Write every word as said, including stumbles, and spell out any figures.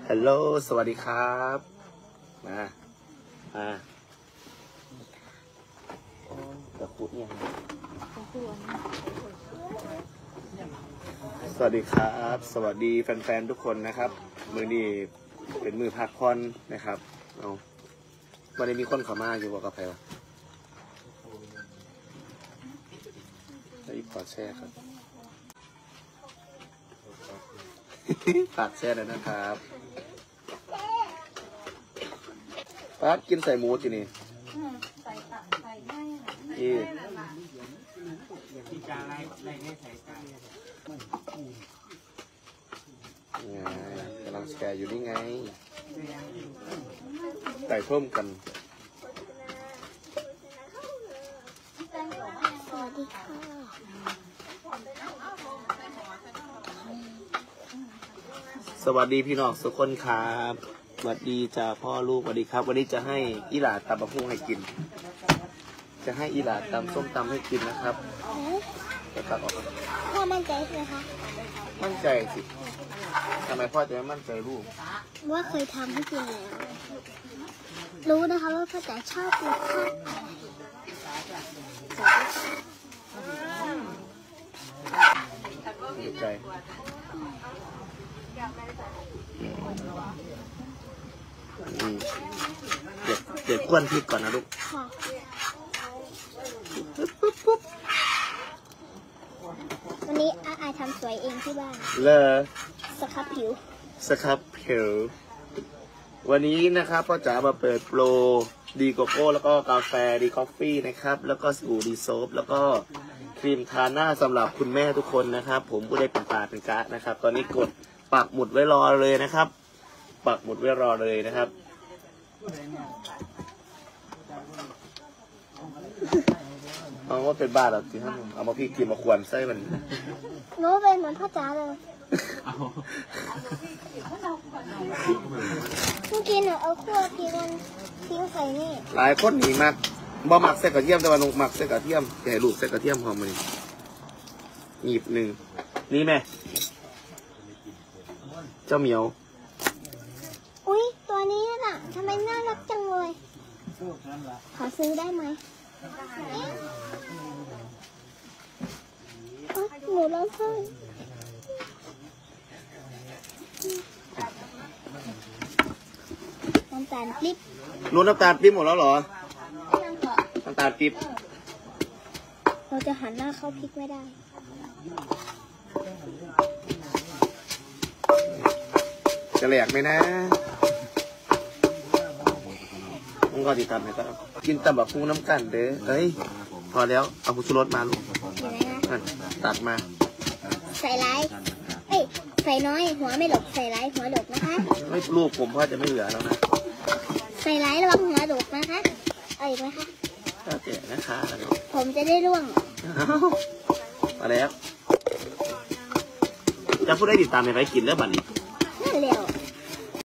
ฮัลโหลสวัสดีครับมามาจะพูดยังสวัสดีครับสวัสดีแฟนๆทุกคนนะครับมือนี้เป็นมือพักผ่อนนะครับเอาวันนี้มีคนเข้ามาอยู่กับใครวะแล้วอีกขอแช่ครับฝากแช่เลยนะครับป้ากินใส่หมูจีนี่ใส่ตับใส่ได้ที่ไงกำลังแชร์อยู่นี่ไงไก่เพิ่มกันสวัสดีค่ะสวัสดีพี่น้องทุกคนครับสวัสดีจ้าพ่อลูกสวัสดีครับวันนี้จะให้อีหลาตำบะพุงให้กินจะให้อีหลาตำส้มตำให้กินนะครับจะตัดออกพ่อมั่นใจไหมคะมั่นใจสิทำไมพ่อจะไม่มั่นใจลูกว่าเคยทำให้กินแล้วรู้นะคะว่าพ่อจ๋าชอบกินข้าวดีใจเด็ดเด็ดก้วนพริกก่อนนะลูกวันนี้อาอายทำสวยเองที่บ้านเลอสครับผิวสครับผิววันนี้นะครับพ่อจ๋ามาเปิดโปรดีโกโก้แล้วก็กาแฟดีคอฟฟี่นะครับแล้วก็สบู่ดีโซฟแล้วก็ครีมทาหน้าสำหรับคุณแม่ทุกคนนะครับผมผู้ได้เป็นตาเป็นกะนะครับตอนนี้กดปักหมุดไว้รอเลยนะครับปักหมุดไว้รอเลยนะครับเอาว่าเป็นบ้าหรอที่ท่านเอามาพี่กินมาควรใส่มันโน้เป็นเหมือนพ่อจ๋าเลยเมื่อกี้หนูเอาขั้วพริกมันทิ้งใส่นี่หลายคนหนีมากบ่หมักใส่กระเทียมแต่ว่าหนูหมักใส่กระเทียมแต่ลูกใส่กระเทียมพอมันหยิบหนึ่งนี่แม่เจ้าเหมียวอุ้ยตัวนี้น่ะทำไมน่ารักจังเลยขอซื้อได้ไหมหนูร้องไห้น้ำตาลปิ๊บรู้น้ำตาลปิ๊บหมดแล้วเหรอน้ำตาลปิ๊บเราจะหันหน้าเข้าพริกไม่ได้จะแหลกไหมนะมึงก็ติดตามให้ก็กินตำบักหุ่งน้ำกันเด้อเฮ้ยพอแล้วเอาผงชูรสมาลูกตัดมาใส่ไรเอ้ยใส่น้อยหัวไม่หลบใส่ไรหัวหลบนะคะไม่ลูกผมพ่อจะไม่เหลือแล้วนะใส่ไรระวังหัวหลบนะคะเอาอีกไหมคะก็เจ๊นะคะผมจะได้ร่วงมาแล้วจะพูดได้ติดตามในไรกินแล้วบัดนี้นั่นเร็ว